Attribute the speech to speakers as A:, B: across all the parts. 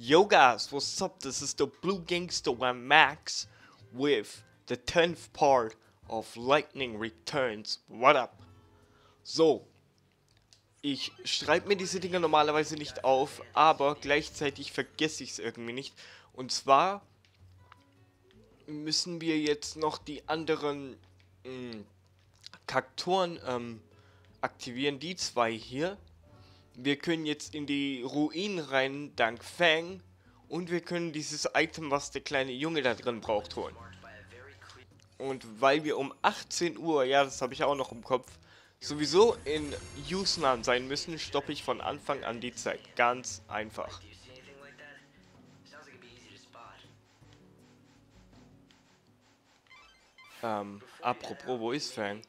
A: Yo guys, what's up? This is the Blue Gangster One Max with the 10th part of Lightning Returns. What up? So, ich schreibe mir diese Dinger normalerweise nicht auf, aber gleichzeitig vergesse ich es irgendwie nicht. Und zwar müssen wir jetzt noch die anderen Kaktoren aktivieren, die zwei hier. Wir können jetzt in die Ruinen rein, dank Fang. Und wir können dieses Item, was der kleine Junge da drin braucht, holen. Und weil wir um 18 Uhr, ja, das habe ich auch noch im Kopf, sowieso in Yusnaan sein müssen, stoppe ich von Anfang an die Zeit. Ganz einfach. Apropos, wo ist Fang?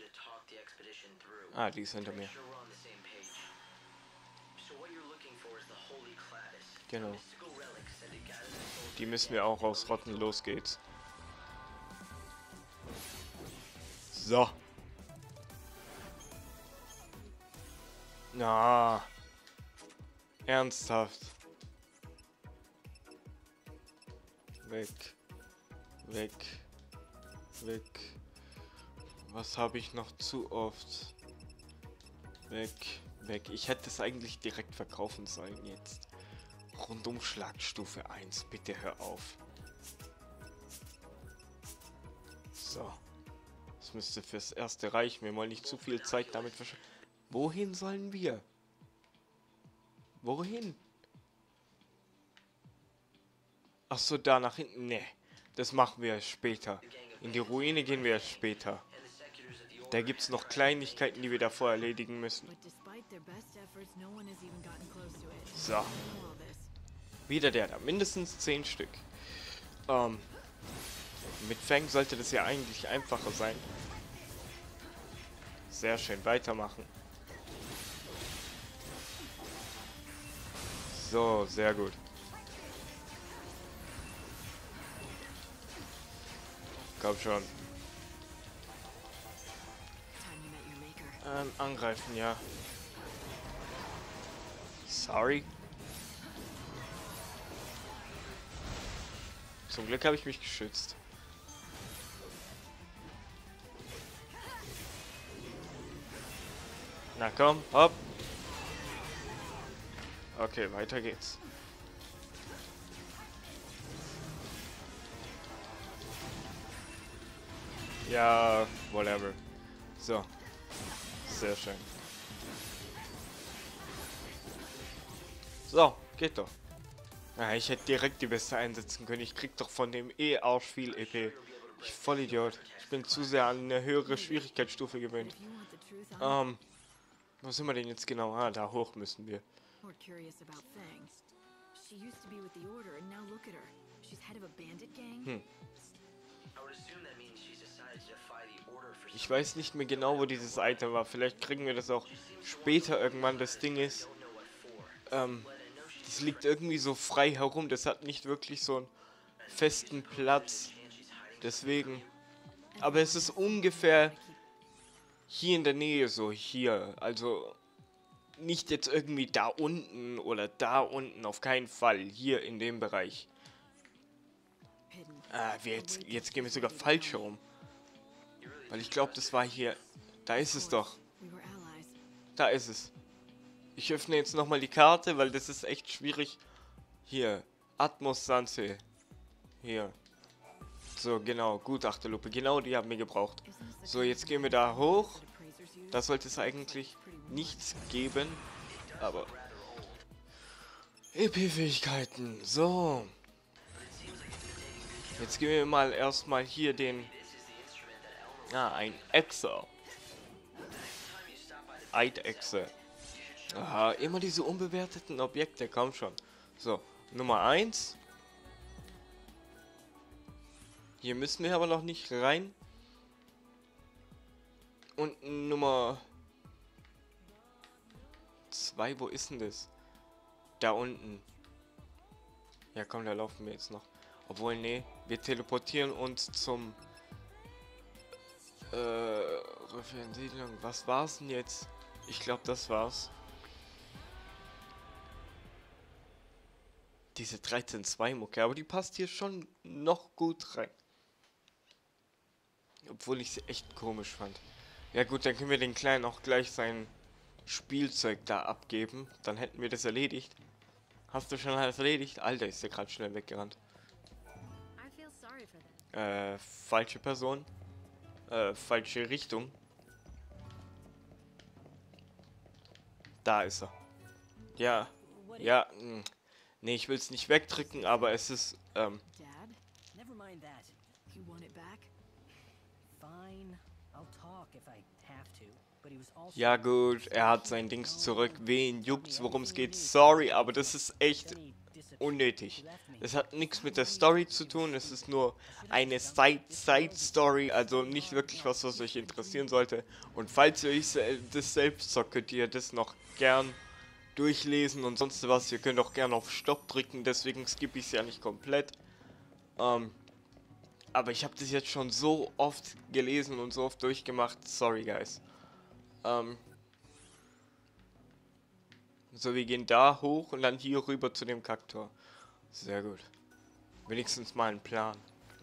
A: Ah, die ist hinter mir. Genau. Die müssen wir auch ausrotten. Los geht's. So. Na. Ernsthaft. Weg. Weg. Weg. Was habe ich noch zu oft? Weg. Weg. Ich hätte es eigentlich direkt verkaufen sollen jetzt. Rundumschlagstufe 1. Bitte hör auf. So. Das müsste fürs erste reichen. Wir wollen nicht zu viel Zeit damit verschwenden. Wohin sollen wir? Wohin? Ach so, da nach hinten. Ne, das machen wir später. In die Ruine gehen wir später. Da gibt es noch Kleinigkeiten, die wir davor erledigen müssen. So. Wieder der da. Mindestens 10 Stück. Mit Fang sollte das ja eigentlich einfacher sein. Sehr schön. Weitermachen. So, sehr gut. Komm schon. Angreifen, ja. Sorry. Zum Glück habe ich mich geschützt. Na komm, hopp. Okay, weiter geht's. Ja, whatever. So. Sehr schön. So, geht doch. Ja, ich hätte direkt die Beste einsetzen können. Ich krieg doch von dem arsch viel EP. Ich Vollidiot. Ich bin zu sehr an eine höhere Schwierigkeitsstufe gewöhnt. Wo sind wir denn jetzt genau? Ah, da hoch müssen wir. Ich weiß nicht mehr genau, wo dieses Item war. Vielleicht kriegen wir das auch später irgendwann. Das Ding ist, das liegt irgendwie so frei herum. Das hat nicht wirklich so einen festen Platz. Deswegen. Aber es ist ungefähr hier in der Nähe, so hier. Also nicht jetzt irgendwie da unten oder da unten. Auf keinen Fall. Hier in dem Bereich. Ah, jetzt gehen wir sogar falsch herum. Weil ich glaube, das war hier. Da ist es doch. Da ist es. Ich öffne jetzt nochmal die Karte, weil das ist echt schwierig. Hier. Atmos Sanse. Hier. So, genau. Gutachterlupe. Genau die haben wir gebraucht. So, jetzt gehen wir da hoch. Da sollte es eigentlich nichts geben. Aber. EP-Fähigkeiten. So. Jetzt gehen wir mal erstmal hier den. Ah, ein Echse. Eidechse. Aha, immer diese unbewerteten Objekte, komm schon. So, Nummer 1. Hier müssen wir aber noch nicht rein. Und Nummer 2, wo ist denn das? Da unten. Ja komm, da laufen wir jetzt noch. Obwohl, nee, wir teleportieren uns zum Siedlung. Was war's denn jetzt? Ich glaube, das war's. diese 13.2-Mucke, aber die passt hier schon noch gut rein. Obwohl ich sie echt komisch fand. Ja gut, dann können wir den Kleinen auch gleich sein Spielzeug da abgeben. Dann hätten wir das erledigt. Hast du schon alles erledigt? Alter, ist der gerade schnell weggerannt. Falsche Person. Falsche Richtung. Da ist er. Ja. Ja. Nee, ich will es nicht wegdrücken, aber es ist,
B: Dad? Never mind that. You want it back? Fine. I'll talk if I have to. But he was also
A: ja gut, er hat sein Dings zurück. Wen juckt's, worum es geht? Sorry, aber das ist echt unnötig. Es hat nichts mit der Story zu tun, es ist nur eine Side-Story, also nicht wirklich was euch interessieren sollte. Und falls ihr euch das selbst zockt, könnt ihr das noch gern durchlesen und sonst was. Ihr könnt auch gerne auf Stopp drücken, deswegen skippe ich es ja nicht komplett. Aber ich habe das jetzt schon so oft gelesen und so oft durchgemacht. Sorry, guys. So, wir gehen da hoch und dann hier rüber zu dem Kaktor. Sehr gut. Wenigstens mal einen Plan.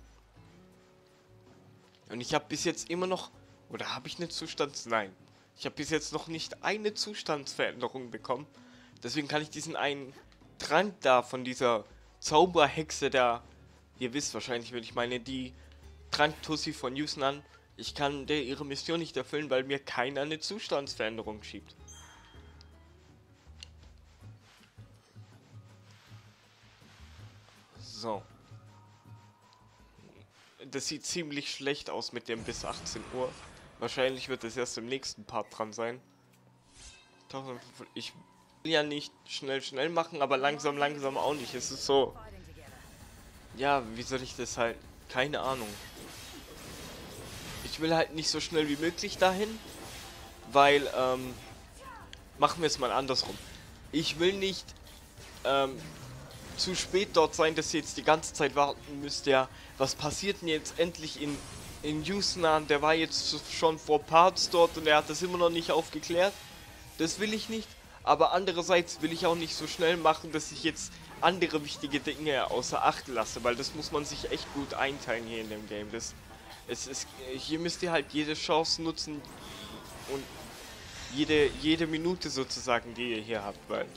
A: Und ich habe bis jetzt immer noch... Oder habe ich eine Nein. Ich habe bis jetzt noch nicht eine Zustandsveränderung bekommen. Deswegen kann ich diesen einen Trank da von dieser Zauberhexe da... Ihr wisst wahrscheinlich, wenn ich meine, die Trank-Tussi von Yusnan. Ich kann ihre Mission nicht erfüllen, weil mir keiner eine Zustandsveränderung schiebt. So. Das sieht ziemlich schlecht aus mit dem bis 18 Uhr. Wahrscheinlich wird es erst im nächsten Part dran sein. Ich will ja nicht schnell machen, aber langsam auch nicht. Es ist so... Ja, wie soll ich das halt... Keine Ahnung. Ich will halt nicht so schnell wie möglich dahin, weil, machen wir es mal andersrum. Ich will nicht, zu spät dort sein, dass ihr jetzt die ganze Zeit warten müsst, ja, was passiert denn jetzt endlich in Yusnan? Der war jetzt schon vor Parts dort und er hat das immer noch nicht aufgeklärt. Das will ich nicht, aber andererseits will ich auch nicht so schnell machen, dass ich jetzt andere wichtige Dinge außer Acht lasse, weil das muss man sich echt gut einteilen hier in dem Game. Hier müsst ihr halt jede Chance nutzen und jede Minute sozusagen, die ihr hier habt, weil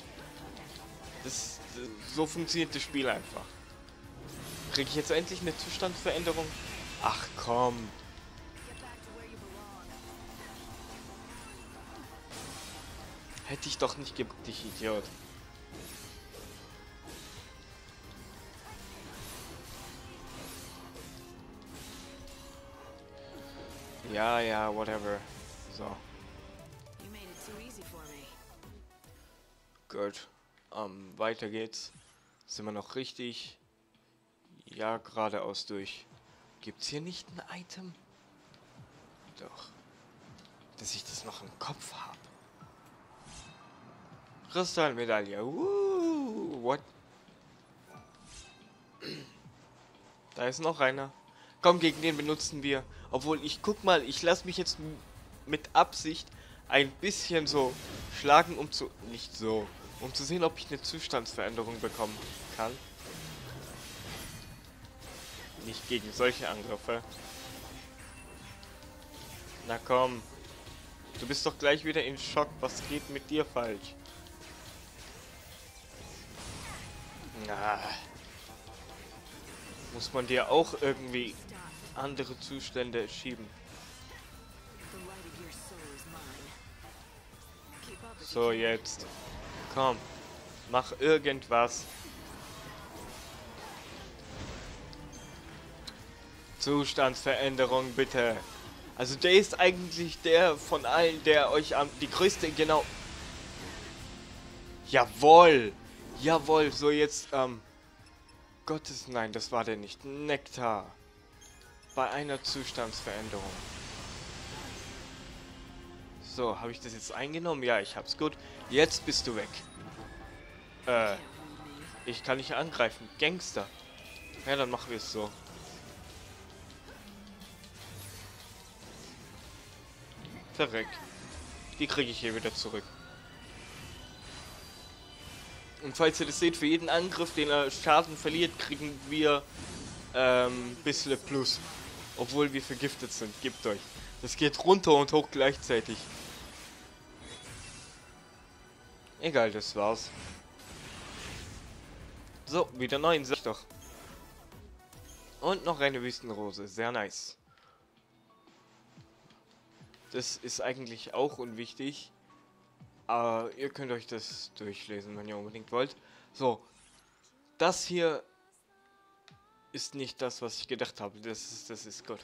A: so funktioniert das Spiel einfach. Kriege ich jetzt endlich eine Zustandsveränderung? Ach komm. Hätte ich doch nicht gebucht, ich Idiot. Ja, whatever. So. Gut. Weiter geht's. Sind wir noch richtig? Ja, geradeaus durch. Gibt's hier nicht ein Item? Doch. Dass ich das noch im Kopf habe. Kristallmedaille. What? Da ist noch einer. Komm, gegen den benutzen wir. Obwohl, guck mal, ich lasse mich jetzt mit Absicht ein bisschen so schlagen, um zu sehen, ob ich eine Zustandsveränderung bekommen kann. Nicht gegen solche Angriffe. Na komm. Du bist doch gleich wieder in Schock. Was geht mit dir falsch? Na. Muss man dir auch irgendwie andere Zustände schieben? So, jetzt. Komm. Mach irgendwas. Zustandsveränderung, bitte. Also der ist eigentlich der von allen, der euch die größte, genau. Jawohl. Jawohl, so jetzt, Gottes, nein, das war der nicht. Nektar. Bei einer Zustandsveränderung. So, habe ich das jetzt eingenommen? Ja, ich hab's gut. Jetzt bist du weg. Ich kann nicht angreifen. Gangster. Ja, dann machen wir es so. Verreck. Die kriege ich hier wieder zurück. Und falls ihr das seht, für jeden Angriff, den er Schaden verliert, kriegen wir bisschen Plus. Obwohl wir vergiftet sind. Gebt euch. Das geht runter und hoch gleichzeitig. Egal, das war's. So, wieder 9, sag ich doch. Und noch eine Wüstenrose. Sehr nice. Das ist eigentlich auch unwichtig. Aber ihr könnt euch das durchlesen, wenn ihr unbedingt wollt. So. Das hier ist nicht das, was ich gedacht habe. Das ist gut.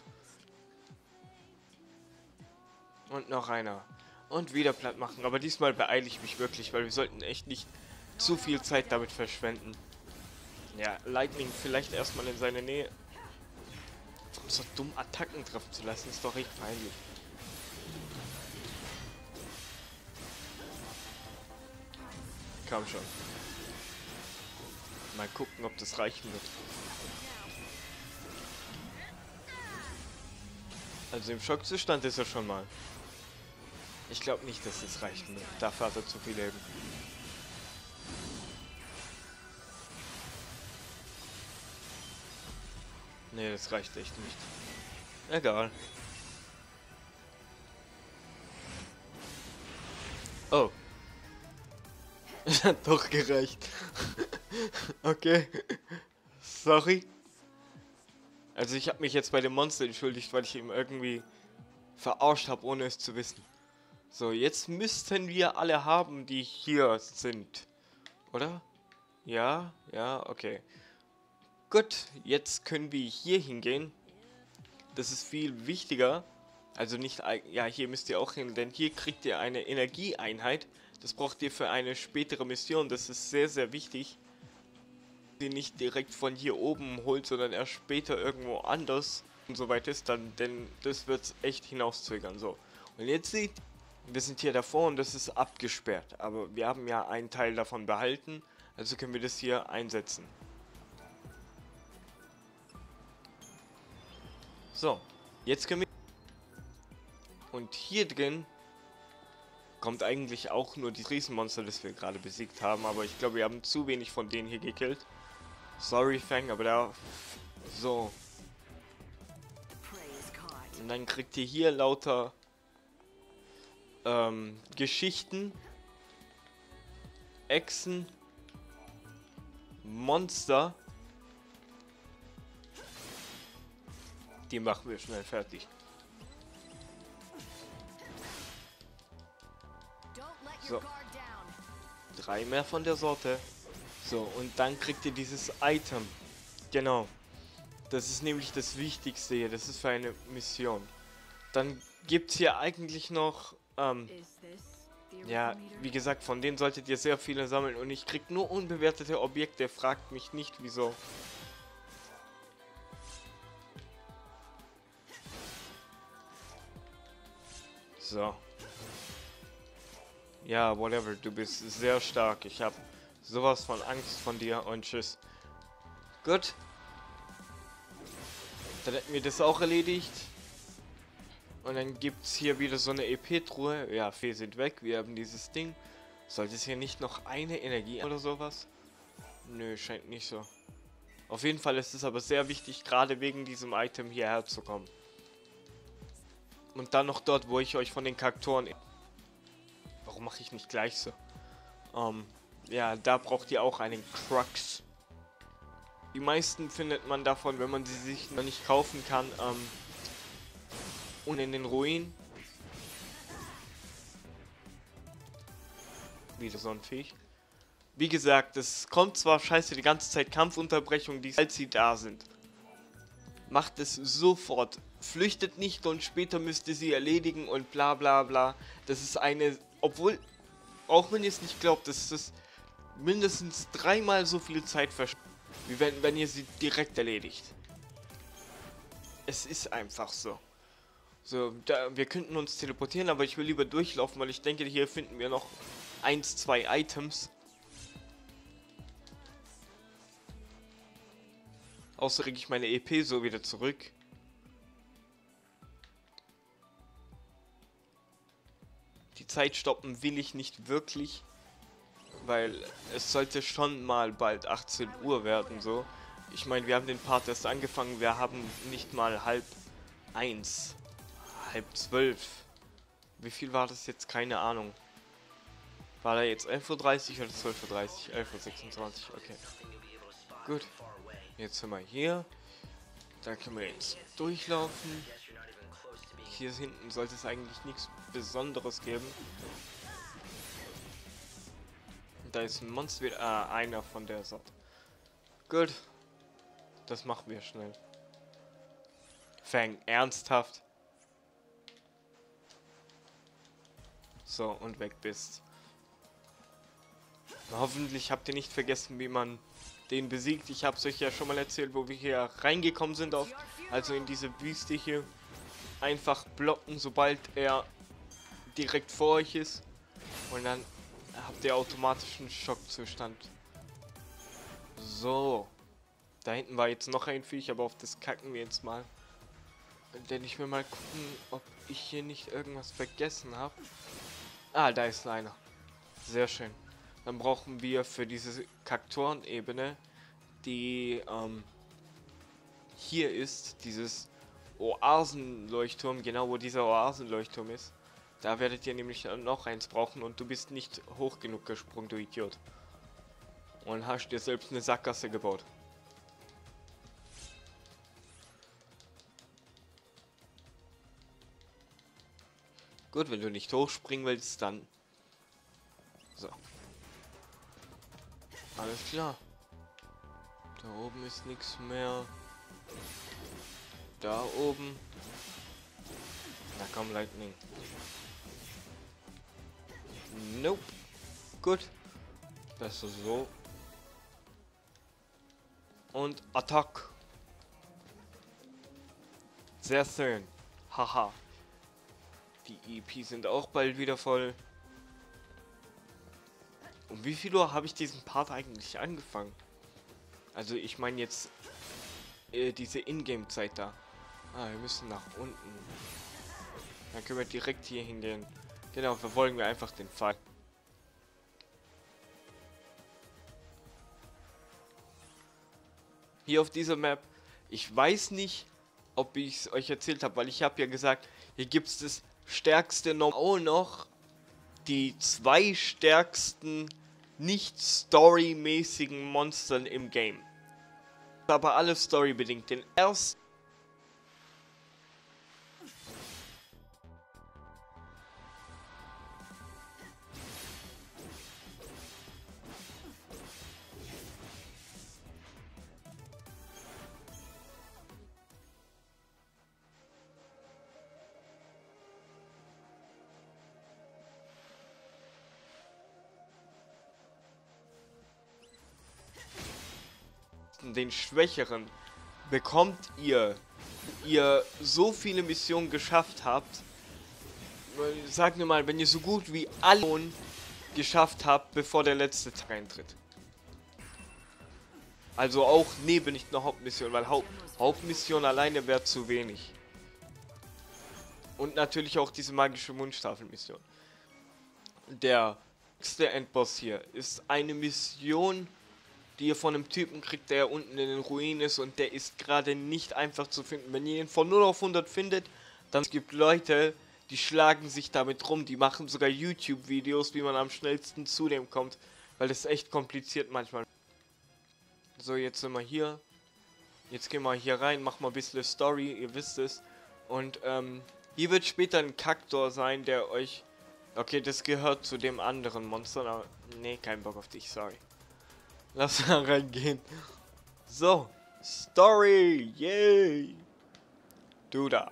A: Und noch einer. Und wieder platt machen. Aber diesmal beeile ich mich wirklich, weil wir sollten echt nicht zu viel Zeit damit verschwenden. Ja, Lightning vielleicht erstmal in seine Nähe. So dumm Attacken treffen zu lassen, ist doch echt peinlich. Komm schon. Mal gucken, ob das reichen wird. Also im Schockzustand ist er schon mal. Ich glaube nicht, dass das reichen wird. Dafür hat er zu viel Leben. Nee, das reicht echt nicht. Egal. Oh. Es hat doch gereicht. Okay. Sorry. Also ich habe mich jetzt bei dem Monster entschuldigt, weil ich ihm irgendwie verarscht habe, ohne es zu wissen. So, jetzt müssten wir alle haben, die hier sind. Oder? Ja, ja, okay. Gut, jetzt können wir hier hingehen. Das ist viel wichtiger. Also nicht, ja, hier müsst ihr auch hin, denn hier kriegt ihr eine Energieeinheit. Das braucht ihr für eine spätere Mission. Das ist sehr, sehr wichtig. Sie nicht direkt von hier oben holt, sondern erst später irgendwo anders und so weit ist, dann, denn das wird echt hinauszögern. So. Und jetzt seht ihr, wir sind hier davor und das ist abgesperrt. Aber wir haben ja einen Teil davon behalten, also können wir das hier einsetzen. So, jetzt können wir... Und hier drin kommt eigentlich auch nur die Riesenmonster, das wir gerade besiegt haben. Aber ich glaube, wir haben zu wenig von denen hier gekillt. Sorry, Fang, aber da... So. Und dann kriegt ihr hier lauter Geschichten, Echsen, Monster. Die machen wir schnell fertig. So. 3 mehr von der Sorte. So, und dann kriegt ihr dieses Item. Genau. Das ist nämlich das Wichtigste hier. Das ist für eine Mission. Dann gibt es hier eigentlich noch, ja, wie gesagt, von denen solltet ihr sehr viele sammeln. Und ich krieg nur unbewertete Objekte. Fragt mich nicht, wieso. So. Ja, whatever, du bist sehr stark. Ich habe sowas von Angst von dir und tschüss. Gut. Dann hätten wir das auch erledigt. Und dann gibt es hier wieder so eine EP-Truhe. Ja, Fee sind weg. Wir haben dieses Ding. Sollte es hier nicht noch eine Energie oder sowas? Nö, scheint nicht so. Auf jeden Fall ist es aber sehr wichtig, gerade wegen diesem Item hierher zu kommen. Und dann noch dort, wo ich euch von den Kaktoren... Warum mache ich nicht gleich so? Ja, da braucht ihr auch einen Crux. Die meisten findet man davon, wenn man sie sich noch nicht kaufen kann, und in den Ruinen. Wieder so ein Viech. Wie gesagt, es kommt zwar scheiße die ganze Zeit Kampfunterbrechung, als sie da sind. Macht es sofort. Flüchtet nicht und später müsst ihr sie erledigen und bla bla bla. Das ist eine... Obwohl, auch wenn ihr es nicht glaubt, das ist mindestens 3-mal so viel Zeit verschwendet, wie wenn ihr sie direkt erledigt. Es ist einfach so. So, wir könnten uns teleportieren, aber ich will lieber durchlaufen, weil ich denke, hier finden wir noch 1, 2 Items. Außer kriege ich meine EP so wieder zurück. Die Zeit stoppen will ich nicht wirklich, Weil es sollte schon mal bald 18 Uhr werden, so. Ich meine, wir haben den Part erst angefangen, wir haben nicht mal 1:30, 11:30. Wie viel war das jetzt? Keine Ahnung. War da jetzt 11:30 oder 12:30? 11:26, okay. Gut. Jetzt sind wir hier. Da können wir jetzt durchlaufen. Hier hinten sollte es eigentlich nichts Besonderes geben. Da ist ein Monster, einer von der Sorte. Gut. Das machen wir schnell. Fang, ernsthaft? So, und weg bist. Hoffentlich habt ihr nicht vergessen, wie man den besiegt. Ich habe es euch ja schon mal erzählt, wo wir hier reingekommen sind, also in diese Wüste hier. Einfach blocken, sobald er direkt vor euch ist. Und dann habt ihr automatischen Schockzustand. So. Da hinten war jetzt noch ein Viech, aber auf das kacken wir jetzt mal. Denn ich will mal gucken, ob ich hier nicht irgendwas vergessen habe. Ah, da ist einer. Sehr schön. Dann brauchen wir für diese Kaktorenebene, die hier ist, dieses Oasenleuchtturm, genau wo dieser Oasenleuchtturm ist. Da werdet ihr nämlich noch eins brauchen und du bist nicht hoch genug gesprungen, du Idiot. Und hast dir selbst eine Sackgasse gebaut. Gut, wenn du nicht hochspringen willst, dann... So. Alles klar. Da oben ist nichts mehr. Da oben. Da kommt Lightning. Nope. Gut. Besser so. Und Attack. Sehr schön. Haha. Die EP sind auch bald wieder voll. Um wie viel Uhr habe ich diesen Part eigentlich angefangen? Also ich meine jetzt diese Ingame-Zeit da. Ah, wir müssen nach unten. Dann können wir direkt hier hingehen. Genau, verfolgen wir einfach den Pfad. Hier auf dieser Map, ich weiß nicht, ob ich es euch erzählt habe, weil ich habe ja gesagt, hier gibt es das stärkste auch noch die 2 stärksten nicht storymäßigen Monstern im Game. Aber alles storybedingt. Den ersten den schwächeren bekommt ihr so viele Missionen geschafft habt. Sag mir mal, wenn ihr so gut wie alle geschafft habt, bevor der letzte Tag eintritt. Also auch neben nicht nur Hauptmission, weil Hauptmission alleine wäre zu wenig. Und natürlich auch diese magische Mundstafelmission. Der nächste Endboss hier ist eine Mission, die ihr von einem Typen kriegt, der unten in den Ruinen ist und der ist gerade nicht einfach zu finden. Wenn ihr ihn von 0 auf 100 findet, dann gibt es Leute, die schlagen sich damit rum, die machen sogar YouTube-Videos, wie man am schnellsten zu dem kommt, weil das ist echt kompliziert manchmal. So, jetzt sind wir hier. Jetzt gehen wir hier rein, machen wir ein bisschen Story, ihr wisst es. Und hier wird später ein Kaktor sein, der euch... Okay, das gehört zu dem anderen Monster, aber... Nee, kein Bock auf dich, sorry. Lass da reingehen. So, Story, yay! Du da.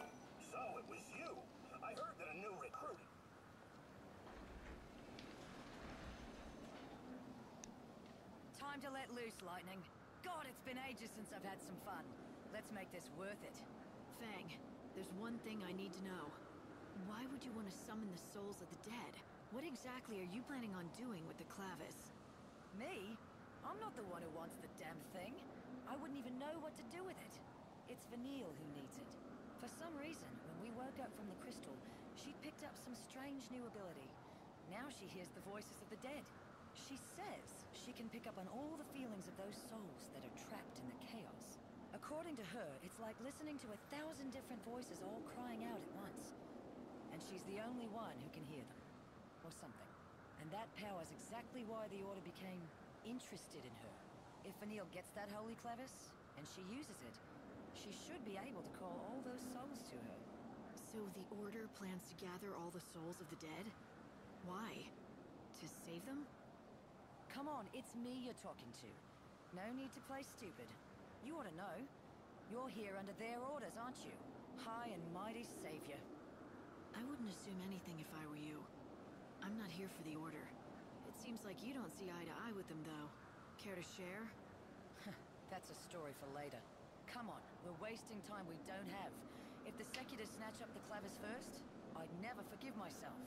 B: Time to let loose, Lightning. God, it's been ages since I've had some fun. Let's make this worth it.
C: Fang, there's one thing I need to know. Why would you want to summon the souls of the dead? What exactly are you planning on doing with the Clavis?
B: Me? I'm not the one who wants the damn thing. I wouldn't even know what to do with it. It's Vanille who needs it. For some reason, when we woke up from the crystal, she picked up some strange new ability. Now she hears the voices of the dead. She says she can pick up on all the feelings of those souls that are trapped in the chaos. According to her, it's like listening to 1,000 different voices all crying out at once. And she's the only one who can hear them. Or something. And that power's exactly why the Order became interested in her. If Vanille gets that holy clevis, and she uses it, she should be able to call all those souls to her.
C: So the Order plans to gather all the souls of the dead? Why? To save them?
B: Come on, it's me you're talking to. No need to play stupid. You ought to know. You're here under their orders, aren't you? High and mighty savior.
C: I wouldn't assume anything if I were you. I'm not here for the Order. It seems like you don't see eye to eye with them, though. Care to share?
B: That's a story for later. Come on, we're wasting time we don't have. If the Secular snatch up the clavers first, I'd never forgive myself.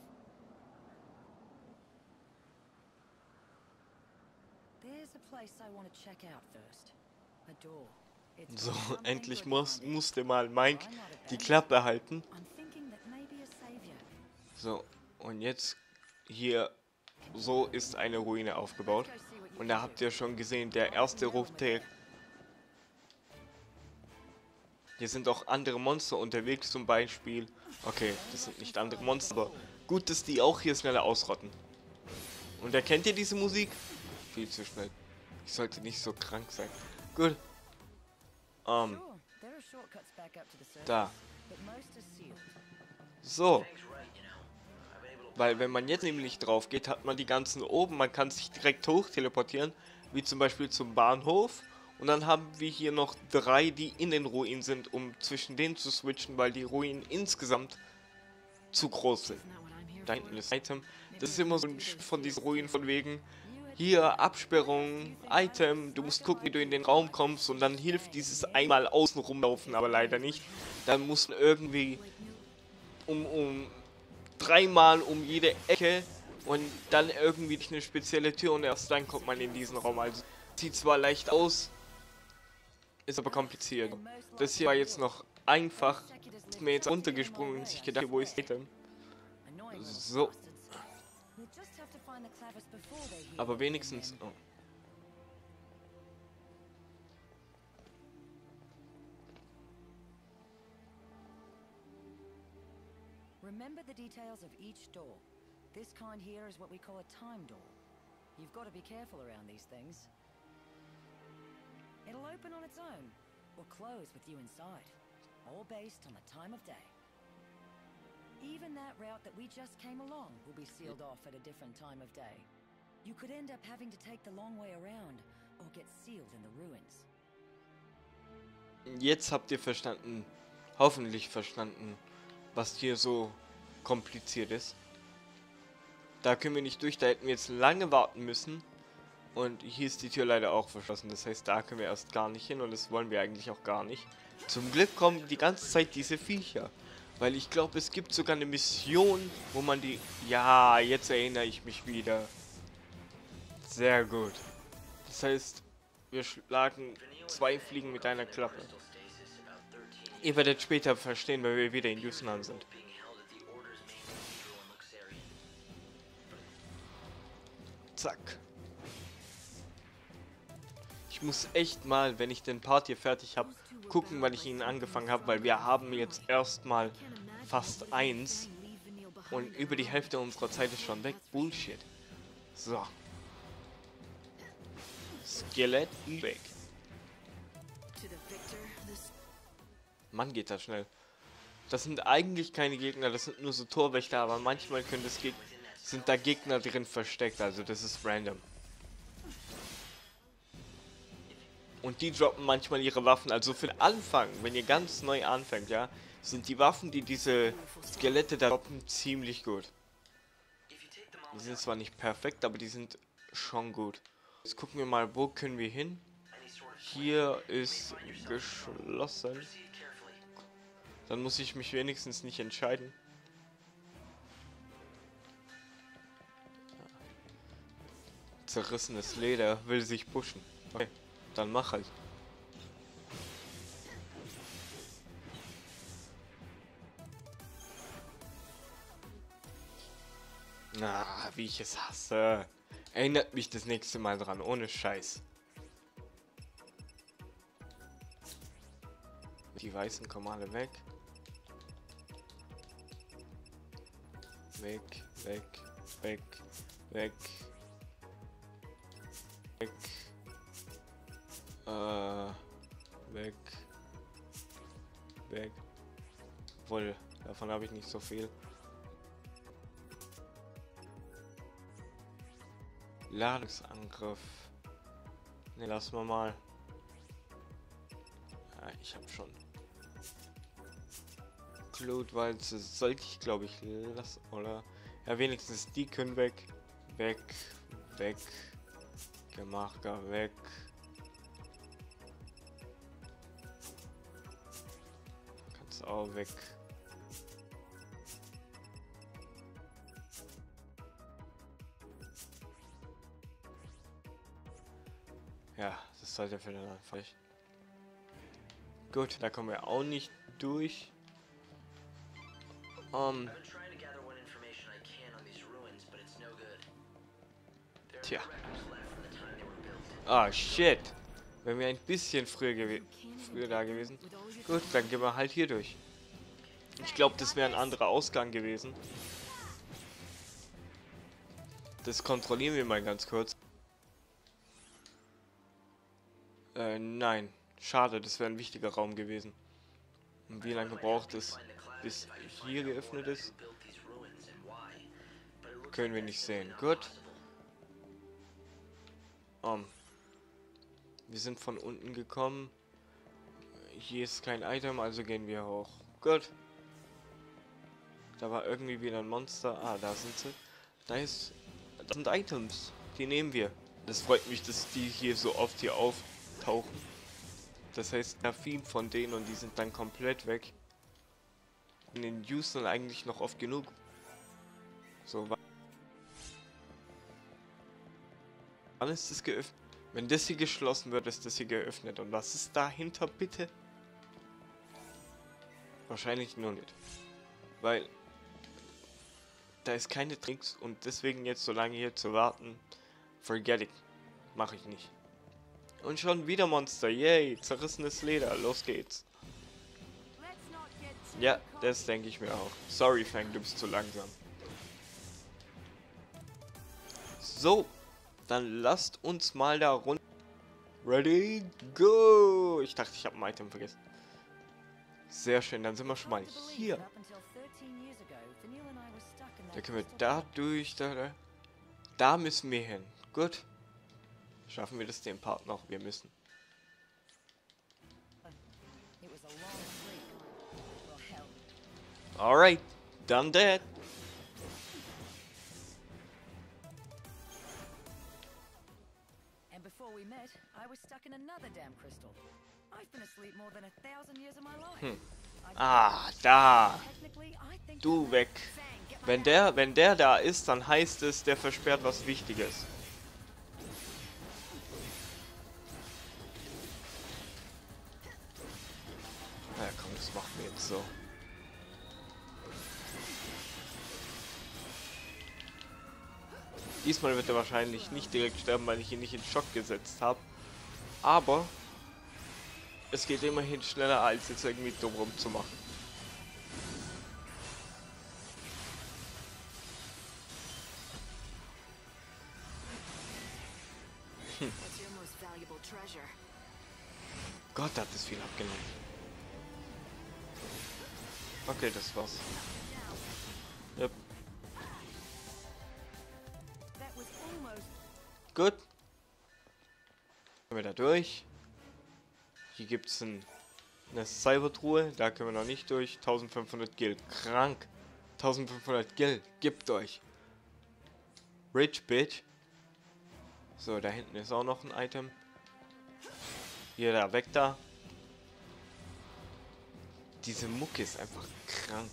B: There's a place I want to check out first. A door. It's
A: So,
B: got something
A: endlich
B: good behind it.
A: musste mal Mike
B: I'm not a
A: die
B: bad
A: Klappe halten.
B: I'm thinking that maybe a savior.
A: So, und jetzt hier, so ist eine Ruine aufgebaut. Und da habt ihr schon gesehen, der erste Rufteil. Hier sind auch andere Monster unterwegs zum Beispiel. Okay, das sind nicht andere Monster, aber gut, dass die auch hier schneller ausrotten. Und erkennt ihr diese Musik? Viel zu schnell. Ich sollte nicht so krank sein. Gut.
B: Sure, there are shortcuts back up to the surface,
A: Da.
B: but most are sealed.
A: So. Weil wenn man jetzt nämlich drauf geht, hat man die ganzen oben. Man kann sich direkt hoch teleportieren. Wie zum Beispiel zum Bahnhof. Und dann haben wir hier noch 3, die in den Ruinen sind, um zwischen denen zu switchen, weil die Ruinen insgesamt zu groß sind.
C: Isn't that what I'm here
A: Da
C: for?
A: hinten ist Item. Das ist immer so ein von diesen Ruinen von wegen. Hier, Absperrung, Item, du musst gucken, wie du in den Raum kommst und dann hilft dieses einmal außen rumlaufen, aber leider nicht. Dann muss man irgendwie um 3-mal um jede Ecke und dann irgendwie durch eine spezielle Tür und erst dann kommt man in diesen Raum. Also sieht zwar leicht aus, ist aber kompliziert. Das hier war jetzt noch einfach, ist mir jetzt runtergesprungen und sich gedacht, wo ist Item?
B: Annoying little
A: So.
B: bastards. We'll just have to find the clavers before they heal
A: Aber
B: up
A: wenigstens...
B: and then-
A: Oh.
B: Remember the details of each door. This kind here is what we call a time door. You've got to be careful around these things. It'll open on its own, or close with you inside, all based on the time of day. Even that route that we just came along will be sealed off at a different time of day. You could end up having to take the long way around, or get sealed in the ruins.
A: Jetzt habt ihr verstanden, hoffentlich verstanden, was hier so kompliziert ist. Da können wir nicht durch, da hätten wir jetzt lange warten müssen. Und hier ist die Tür leider auch verschlossen, das heißt, da können wir erst gar nicht hin und das wollen wir eigentlich auch gar nicht. Zum Glück kommen die ganze Zeit diese Viecher. Weil ich glaube, es gibt sogar eine Mission, wo man die... Ja, jetzt erinnere ich mich wieder. Sehr gut. Das heißt, wir schlagen 2 Fliegen mit einer Klappe. Ihr werdet später verstehen, wenn wir wieder in Yusnan sind. Zack. Ich muss echt mal, wenn ich den Part hier fertig habe, gucken, wann ich ihn angefangen habe, weil wir haben jetzt erstmal fast 1 und über die Hälfte unserer Zeit ist schon weg. Bullshit. So. Skelett weg.
C: To the victor, this
A: Mann, geht das schnell. Das sind eigentlich keine Gegner, das sind nur so Torwächter, aber manchmal können das sind da Gegner drin versteckt, also das ist random. Und die droppen manchmal ihre Waffen, also für den Anfang, wenn ihr ganz neu anfängt, ja, sind die Waffen, die diese Skelette da droppen, ziemlich gut. Die sind zwar nicht perfekt, aber die sind schon gut. Jetzt gucken wir mal, wo können wir hin? Hier ist geschlossen. Dann muss ich mich wenigstens nicht entscheiden. Zerrissenes Leder will sich pushen. Okay, dann mach halt. Na, wie ich es hasse. Erinnert mich das nächste Mal dran, ohne Scheiß. Die Weißen kommen alle weg. Weg, weg, weg, weg. Weg. Weg. Weg. Obwohl, davon habe ich nicht so viel. Ladungsangriff. Ne, lassen wir mal. Ja, ich habe schon. Glutwalze sollte ich, glaube ich, lassen, oder? Ja, wenigstens die können weg. Weg. Weg. Gemachter weg. Kannst auch weg. Ja, das sollte für den Anfall. Gut, da kommen wir auch nicht durch. Tja. Ah, shit. Wenn wir ein bisschen früher da gewesen. Gut, dann gehen wir halt hier durch. Ich glaube, das wäre ein anderer Ausgang gewesen. Das kontrollieren wir mal ganz kurz. Nein. Schade, das wäre ein wichtiger Raum gewesen. Und wie lange braucht es, bis hier geöffnet ist? Können wir nicht sehen. Gut. Wir sind von unten gekommen. Hier ist kein Item, also gehen wir hoch. Gut. Da war irgendwie wieder ein Monster. Ah, da sind sie. Das sind Items. Die nehmen wir. Das freut mich, dass die hier so oft hier auftauchen. Das heißt, da viel von denen und die sind dann komplett weg. In den Usern eigentlich noch oft genug. So, wann ist das geöffnet? Wenn das hier geschlossen wird, ist das hier geöffnet. Und was ist dahinter, bitte? Wahrscheinlich nur nicht. Weil da ist keine Tricks und deswegen jetzt so lange hier zu warten, forget it. Mache ich nicht. Und schon wieder Monster, yay, zerrissenes Leder, los geht's. Ja, das denke ich mir auch. Sorry, Fang, du bist zu langsam. So, dann lasst uns mal da runter. Ready, go! Ich dachte, ich habe ein Item vergessen. Sehr schön, dann sind wir schon mal hier. Da können wir da durch, da müssen wir hin. Gut. Schaffen wir das den Part noch? Wir müssen. Alright, done that.
B: And before we met, I was stuck in another damn crystal. I've been asleep more than 1,000 years of my life.
A: Ah, da. Du weg. Wenn der da ist, dann heißt es, der versperrt was Wichtiges. Na ja, komm, das machen wir jetzt so. Diesmal wird er wahrscheinlich nicht direkt sterben, weil ich ihn nicht in Schock gesetzt habe. Aber es geht immerhin schneller, als jetzt irgendwie dumm rumzumachen. Gott, hat das viel abgenommen. Okay, das war's. Yep. Gut. Gehen wir da durch. Hier gibt es eine Cybertruhe. Da können wir noch nicht durch. 1500 Gil. Krank. 1500 Gil. Gibt euch. Rich Bitch. So, da hinten ist auch noch ein Item. Hier, da, weg da. Diese Mucke ist einfach krank.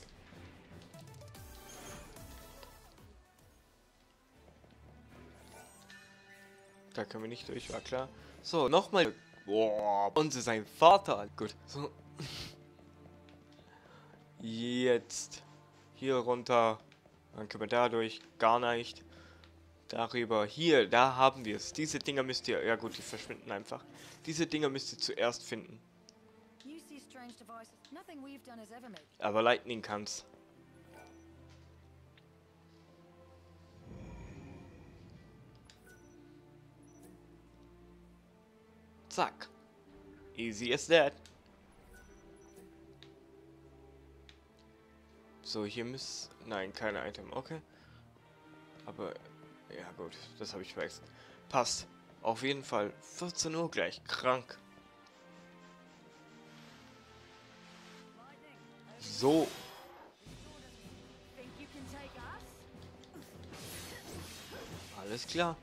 A: Da können wir nicht durch, war klar. So, nochmal. Boah, uns ist ein Vater. Gut, so. Jetzt hier runter. Dann können wir da durch. Gar nicht. Darüber, hier, da haben wir es. Diese Dinger müsst ihr, ja gut, die verschwinden einfach. Diese Dinger müsst ihr zuerst finden.
B: You see strange devices. Nothing we've done has ever made.
A: Aber Lightning kann's. Zack. Easy as that. So, hier muss... Nein, keine Item, okay. Aber, ja gut, das habe ich vergessen. Passt. Auf jeden Fall 14 Uhr gleich. Krank. So.
B: Think you can take us?
A: Alles klar.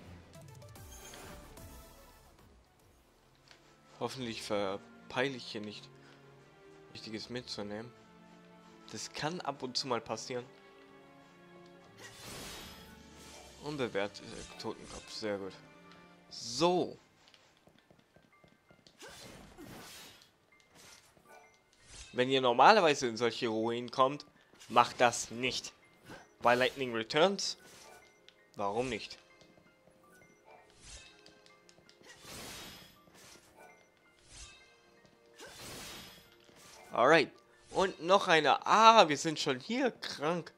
A: Hoffentlich verpeile ich hier nicht, Wichtiges mitzunehmen. Das kann ab und zu mal passieren. Unbewertet Totenkopf, sehr gut. So. Wenn ihr normalerweise in solche Ruinen kommt, macht das nicht. Bei Lightning Returns, warum nicht? Alright. Und noch eine. Ah, wir sind schon hier. Krank.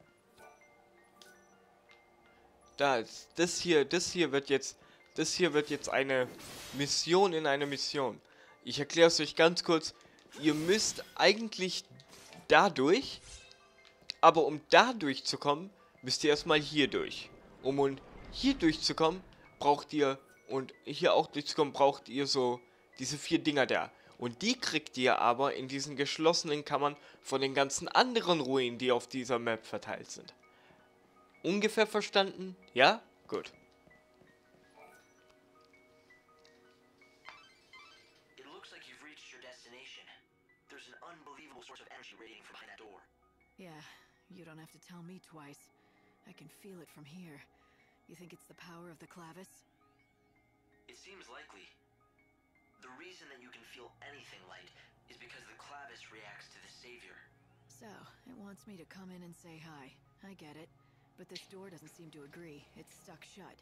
A: Das hier wird jetzt eine Mission in einer Mission. Ich erkläre es euch ganz kurz. Ihr müsst eigentlich dadurch, aber um da durchzukommen, müsst ihr erstmal hier durch. Um hier durchzukommen, braucht ihr, und hier auch durchzukommen, braucht ihr so diese 4 Dinger da. Und die kriegt ihr aber in diesen geschlossenen Kammern von den ganzen anderen Ruinen, die auf dieser Map verteilt sind. Ungefähr verstanden? Ja? Gut.
D: It looks like you've reached your destination. There's an unbelievable source of energy radiating from behind that door.
C: Yeah, you don't have to tell me twice. I can feel it from here. You think it's the power of the Clavis?
D: It seems likely. The reason that you can feel anything light is because the Clavis reacts to the Savior.
C: So, it wants me to come in and say hi. I get it. But this door doesn't seem to agree. It's stuck shut.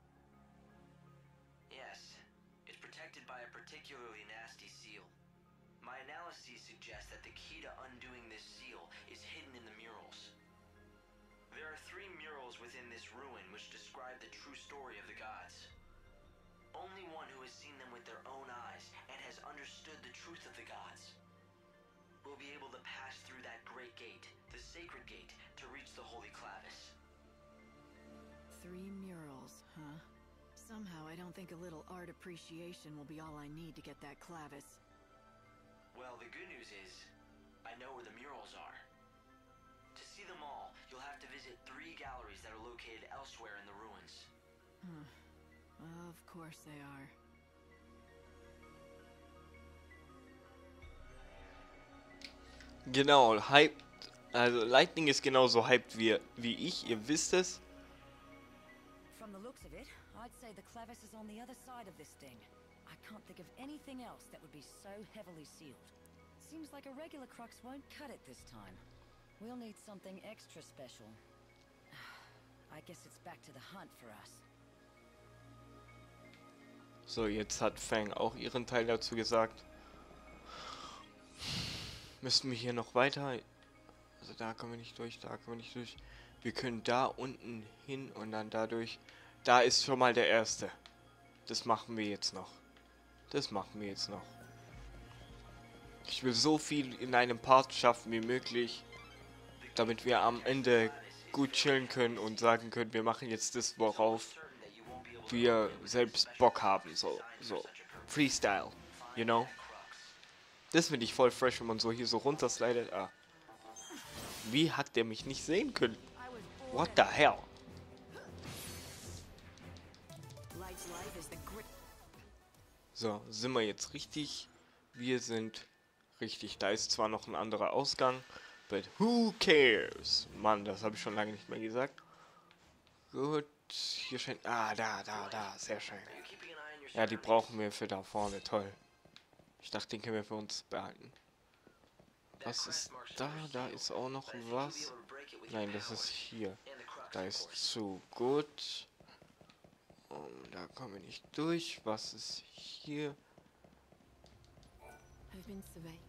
D: Yes, it's protected by a particularly nasty seal. My analyses suggest that the key to undoing this seal is hidden in the murals. There are 3 murals within this ruin which describe the true story of the gods. Only one who has seen them with their own eyes and has understood the truth of the gods will be able to pass through that great gate, the sacred gate, to reach the Holy Clavis.
C: 3 murals, huh? Somehow I don't think a little art appreciation will be all I need to get that Clavis.
D: Well, the good news is, I know where the murals are. To see them all, you'll have to visit 3 galleries that are located elsewhere in the ruins.
C: Of course they are.
A: Genau, hyped. Also Lightning ist genauso hyped wie ich, ihr wisst es.
B: From the looks of it, I'd say the Clavis is on the other side of this thing. I can't think of anything else that would be so heavily sealed. Seems like a regular crux won't cut it this time. We'll need something extra special. I guess it's back to the hunt for us.
A: So, jetzt hat Fang auch ihren Teil dazu gesagt. Müssten wir hier noch weiter? Also da kommen wir nicht durch, da kommen wir nicht durch. Wir können da unten hin und dann dadurch. Da ist schon mal der erste. Das machen wir jetzt noch. Das machen wir jetzt noch. Ich will so viel in einem Part schaffen wie möglich, damit wir am Ende gut chillen können und sagen können, wir machen jetzt das, worauf wir selbst Bock haben. So Freestyle, you know? Das finde ich voll fresh, wenn man so hier so runterslidet. Ah. Wie hat der mich nicht sehen können? What the hell? So, sind wir jetzt richtig? Wir sind richtig. Da ist zwar noch ein anderer Ausgang, but who cares? Mann, das habe ich schon lange nicht mehr gesagt. Gut, hier scheint... Ah, da, sehr schön. Ja, die brauchen wir für da vorne, toll. Ich dachte, den können wir für uns behalten. Was ist da? Da ist auch noch was. Nein, das ist hier. Da ist zu. Gut. Da kommen wir nicht durch. Was ist hier?
C: I've been surveyed.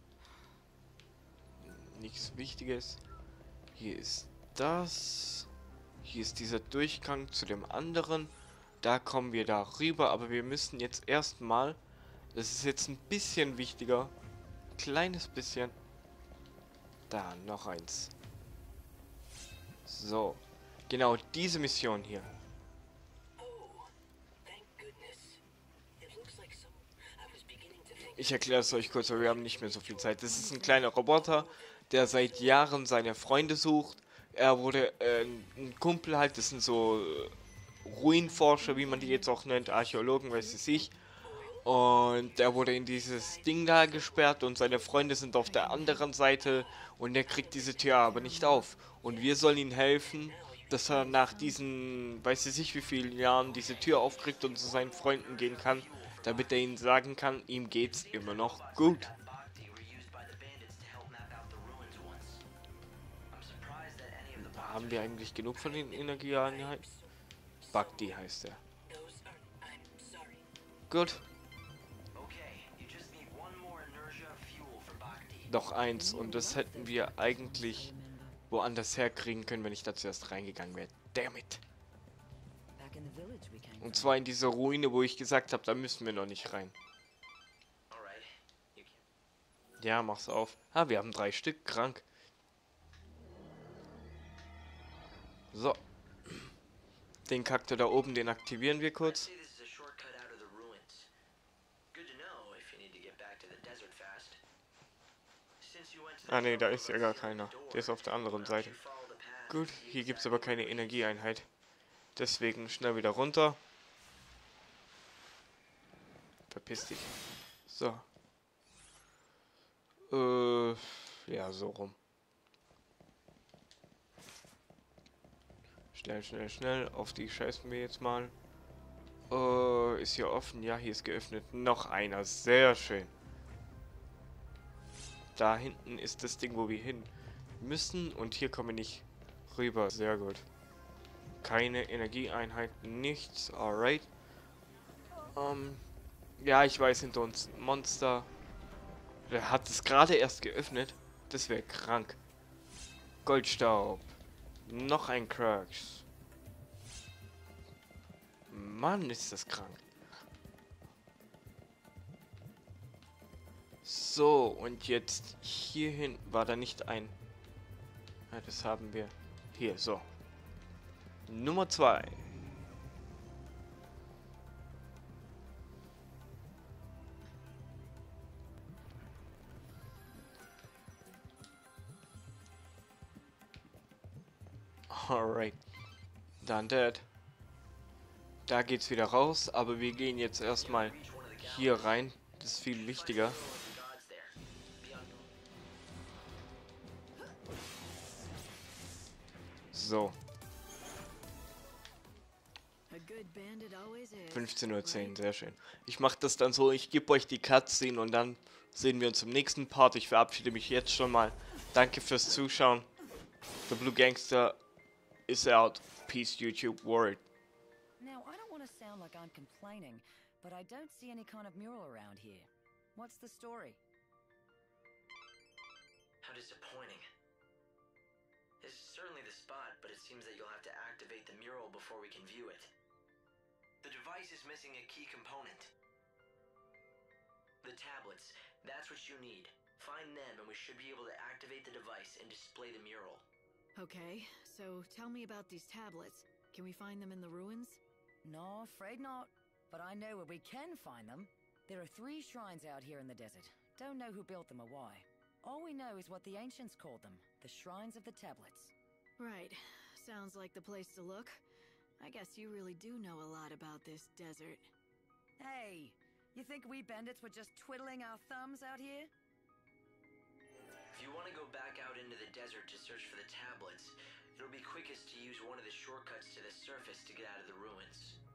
A: Nichts Wichtiges. Hier ist das. Hier ist dieser Durchgang zu dem anderen. Da kommen wir da rüber, aber wir müssen jetzt erstmal, das ist jetzt ein bisschen wichtiger, kleines bisschen, da noch eins. So, genau diese Mission hier. Ich erkläre es euch kurz, aber wir haben nicht mehr so viel Zeit. Das ist ein kleiner Roboter, der seit Jahren seine Freunde sucht. Er wurde, ein Kumpel halt, das sind so Ruinenforscher, wie man die jetzt auch nennt, Archäologen, weiß ich nicht. Und er wurde in dieses Ding da gesperrt und seine Freunde sind auf der anderen Seite und er kriegt diese Tür aber nicht auf. Und wir sollen ihm helfen, dass er nach diesen, weiß ich nicht wie vielen Jahren, diese Tür aufkriegt und zu seinen Freunden gehen kann, damit er ihnen sagen kann, ihm geht's immer noch gut. Haben wir eigentlich genug von den Energieeinheiten? Bhakti heißt er. Gut. Noch eins und das hätten wir eigentlich woanders herkriegen können, wenn ich da zuerst reingegangen wäre. Damn it. Und zwar in diese Ruine, wo ich gesagt habe, da müssen wir noch nicht rein. Ja, mach's auf. Ah, wir haben 3 Stück. Krank. So. Den Kaktor da oben, den aktivieren wir kurz. Ah ne, da ist ja gar keiner. Der ist auf der anderen Seite. Gut, hier gibt es aber keine Energieeinheit. Deswegen schnell wieder runter. Verpiss dich. So. Ja, so rum. Schnell, schnell, schnell. Auf die scheißen wir jetzt mal. Ist hier offen? Ja, hier ist geöffnet. Noch einer. Sehr schön. Da hinten ist das Ding, wo wir hin müssen. Und hier kommen wir nicht rüber. Sehr gut. Keine Energieeinheit. Nichts. Alright. Ja, ich weiß, hinter uns ein Monster. Der hat es gerade erst geöffnet. Das wäre krank. Goldstaub. Noch ein Crux. Mann, ist das krank. So, und jetzt hierhin war da nicht ein... Ja, das haben wir. Hier, so. Nummer 2. Alright. Dann dead. Da geht's wieder raus, aber wir gehen jetzt erstmal hier rein. Das ist viel wichtiger. So. 15:10 Uhr, sehr schön. Ich mache das dann so, ich gebe euch die Cutscene und dann sehen wir uns im nächsten Part. Ich verabschiede mich jetzt schon mal. Danke fürs Zuschauen. The Blue Gangster is out. Peace, YouTube world.
B: Now, I don't want to sound like I'm complaining, but I don't see any kind of mural around here. What's the story?
D: How disappointing. This is certainly the spot, but it seems that you'll have to activate the mural before we can view it. The device is missing a key component. The tablets, that's what you need. Find them and we should be able to activate the device and display the mural.
C: Okay, so tell me about these tablets. Can we find them in the ruins?
B: No, afraid not. But I know where we can find them. There are 3 shrines out here in the desert. Don't know who built them or why. All we know is what the ancients called them, the Shrines of the Tablets.
C: Right. Sounds like the place to look. I guess you really do know a lot about this desert.
B: Hey, you think we bandits were just twiddling our thumbs out here?
D: If you want to go back out into the desert to search for the tablets, it'll be quickest to use one of the shortcuts to the surface to get out of the ruins.